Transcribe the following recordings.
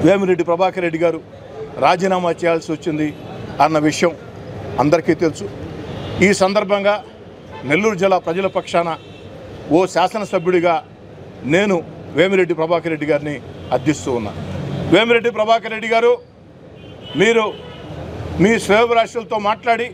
వేమిరెడ్డి ప్రభాకర్ రెడ్డి గారు రాజీనామా చేయాల్సి వచ్చింది అన్న విషయం అందరికీ తెలుసు. ఈ సందర్భంగా నెల్లూరు జిల్లా ప్రజల పక్షాన ఓ శాసనసభ్యుడిగా నేను వేమిరెడ్డి ప్రభాకర్ రెడ్డి గారిని అర్థిస్తూ ఉన్నా. వేమిరెడ్డి ప్రభాకర్ రెడ్డి గారు, మీరు మీ శ్రేయోభిలాషులతో మాట్లాడి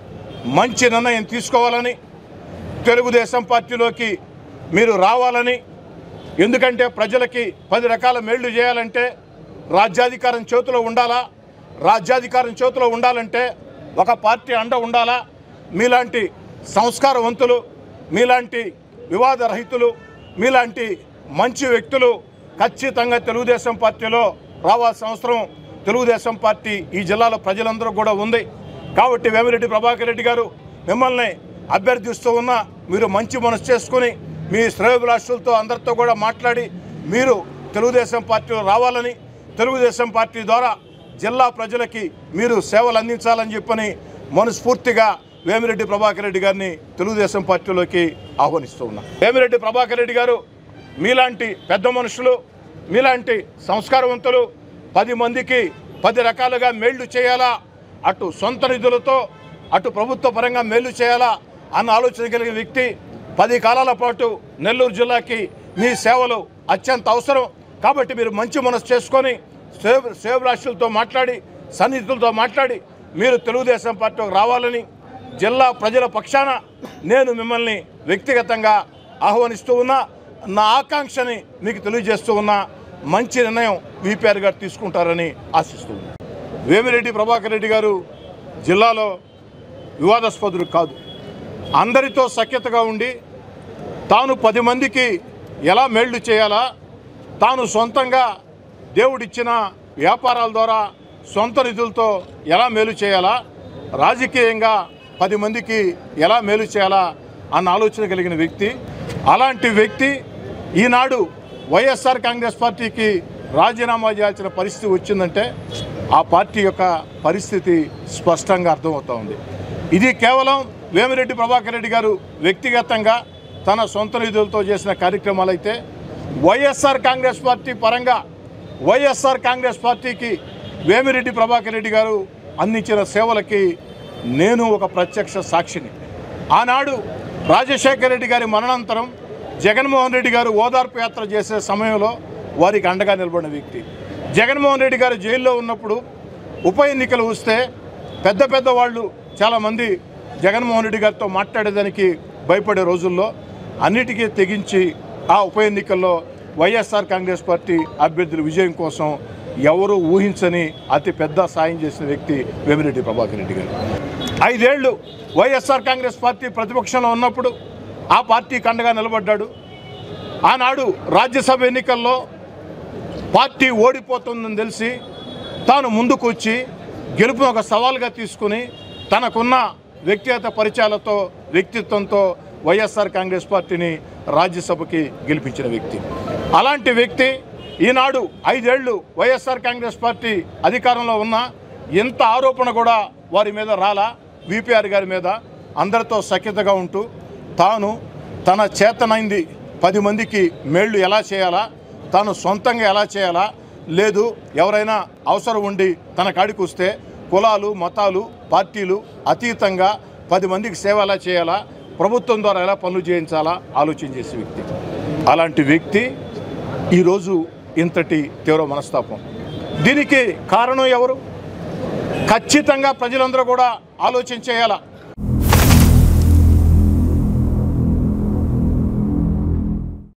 మంచి నిర్ణయం తీసుకోవాలని, తెలుగుదేశం పార్టీలోకి మీరు రావాలని, ఎందుకంటే ప్రజలకి 10 రకాల మేళ్లు చేయాలంటే రాజ్యాధికారం చేతిలో ఉండాలా, రాజ్యాధికారం చేతిలో ఉండాలంటే ఒక పార్టీ అండ ఉండాలా. మీలాంటి సంస్కారవంతులు, మీలాంటి వివాదరహితులు, మీలాంటి మంచి వ్యక్తులు ఖచ్చితంగా తెలుగుదేశం పార్టీలో రావాల్సిన అవసరం తెలుగుదేశం పార్టీ ఈ జిల్లాలో ప్రజలందరూ కూడా ఉంది. కాబట్టి వేమిరెడ్డి ప్రభాకర్ రెడ్డి గారు, మిమ్మల్ని అభ్యర్థిస్తూ ఉన్నా మీరు మంచి మనసు చేసుకుని మీ శ్రేయోభిలాషులతో అందరితో కూడా మాట్లాడి మీరు తెలుగుదేశం పార్టీలో రావాలని, తెలుగుదేశం పార్టీ ద్వారా జిల్లా ప్రజలకి మీరు సేవలు అందించాలని చెప్పని మనస్ఫూర్తిగా వేమిరెడ్డి ప్రభాకర్ రెడ్డి గారిని తెలుగుదేశం పార్టీలోకి ఆహ్వానిస్తూ ఉన్నా. వేమిరెడ్డి ప్రభాకర్ రెడ్డి గారు మీలాంటి పెద్ద మనుషులు, మీలాంటి సంస్కారవంతులు 10 మందికి 10 రకాలుగా మేళ్లు చేయాలా, అటు సొంత నిధులతో అటు ప్రభుత్వ పరంగా మేలు చేయాలా అన్న ఆలోచన కలిగిన వ్యక్తి. 10 కాలాల పాటు నెల్లూరు జిల్లాకి మీ సేవలు అత్యంత అవసరం. కాబట్టి మీరు మంచి మనసు చేసుకొని శ్రేయోభిలాషులతో మాట్లాడి, సన్నిహితులతో మాట్లాడి మీరు తెలుగుదేశం పార్టీకి రావాలని జిల్లా ప్రజల పక్షాన నేను మిమ్మల్ని వ్యక్తిగతంగా ఆహ్వానిస్తూ ఉన్నా. నా ఆకాంక్షని మీకు తెలియజేస్తూ ఉన్నా. మంచి నిర్ణయం వీపీఆర్ గారు తీసుకుంటారని ఆశిస్తూ ఉన్నా. వేమిరెడ్డి ప్రభాకర్ రెడ్డి గారు జిల్లాలో వివాదాస్పదుడు కాదు. అందరితో సఖ్యతగా ఉండి తాను 10 మందికి ఎలా మేళ్లు చేయాలా, తాను సొంతంగా దేవుడిచ్చిన వ్యాపారాల ద్వారా సొంత నిధులతో ఎలా మేలు చేయాలా, రాజకీయంగా 10 మందికి ఎలా మేలు చేయాలా అన్న ఆలోచన కలిగిన వ్యక్తి. అలాంటి వ్యక్తి ఈనాడు వైఎస్ఆర్ కాంగ్రెస్ పార్టీకి రాజీనామా చేయాల్సిన పరిస్థితి వచ్చిందంటే ఆ పార్టీ యొక్క పరిస్థితి స్పష్టంగా అర్థమవుతూ ఉంది. ఇది కేవలం వేమిరెడ్డి ప్రభాకర్ రెడ్డి గారు వ్యక్తిగతంగా తన సొంత నిధులతో చేసిన కార్యక్రమాలు అయితే, వైఎస్ఆర్ కాంగ్రెస్ పార్టీ పరంగా వైఎస్ఆర్ కాంగ్రెస్ పార్టీకి వేమిరెడ్డి ప్రభాకర్ రెడ్డి గారు అందించిన సేవలకి నేను ఒక ప్రత్యక్ష సాక్షిని. ఆనాడు రాజశేఖర రెడ్డి గారి మరణానంతరం జగన్మోహన్ రెడ్డి గారు ఓదార్పు యాత్ర చేసే సమయంలో వారికి అండగా నిలబడిన వ్యక్తి. జగన్మోహన్ రెడ్డి గారు జైల్లో ఉన్నప్పుడు ఉప ఎన్నికలు వస్తే పెద్ద వాళ్ళు చాలామంది జగన్మోహన్ రెడ్డి గారితో మాట్లాడేదానికి భయపడే రోజుల్లో అన్నిటికీ తెగించి ఆ ఉప ఎన్నికల్లో వైఎస్ఆర్ కాంగ్రెస్ పార్టీ అభ్యర్థుల విజయం కోసం ఎవరూ ఊహించని అతి పెద్ద సాయం చేసిన వ్యక్తి వేమిరెడ్డి ప్రభాకర్ రెడ్డి గారు. 5 ఏళ్ళు వైఎస్ఆర్ కాంగ్రెస్ పార్టీ ప్రతిపక్షంలో ఉన్నప్పుడు ఆ పార్టీకి అండగా నిలబడ్డాడు. ఆనాడు రాజ్యసభ ఎన్నికల్లో పార్టీ ఓడిపోతుందని తెలిసి తాను ముందుకు వచ్చి గెలుపును ఒక సవాల్గా తీసుకుని తనకున్న వ్యక్తిగత పరిచయాలతో, వ్యక్తిత్వంతో వైఎస్ఆర్ కాంగ్రెస్ పార్టీని రాజ్యసభకి గెలిపించిన వ్యక్తి. అలాంటి వ్యక్తి ఈనాడు 5 ఏళ్ళు వైఎస్ఆర్ కాంగ్రెస్ పార్టీ అధికారంలో ఉన్న ఎంత ఆరోపణ కూడా వారి మీద రాలా. వీపీఆర్ గారి మీద అందరితో సఖ్యతగా ఉంటూ తాను తన చేతనైంది 10 మందికి మేళ్లు ఎలా చేయాలా, తాను సొంతంగా ఎలా చేయాలా, లేదు ఎవరైనా అవసరం ఉండి తన కాడికి వస్తే కులాలు, మతాలు, పార్టీలు అతీతంగా 10 మందికి సేవ ఎలా చేయాలా, ప్రభుత్వం ద్వారా ఎలా పనులు చేయించాలా ఆలోచన చేసే వ్యక్తి. అలాంటి వ్యక్తి ఈరోజు ఇంతటి తీవ్ర మనస్తాపం. దీనికి కారణం ఎవరు? ఖచ్చితంగా ప్రజలందరూ కూడా ఆలోచన చేయాలా.